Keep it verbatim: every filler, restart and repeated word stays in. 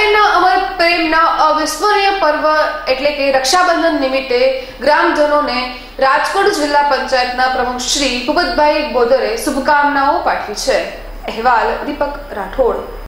બહેનના અમર પ્રેમના અવિસ્મરણીય પર્વ એટલે કે રક્ષાબંધન નિમિત્તે ગ્રામજનોને રાજકોટ જિલ્લા પંચાયતના પ્રમુખ શ્રી ભૂપતભાઈ બોદરે શુભકામનાઓ પાઠવી છે। અહેવાલ દીપક રાઠોડ।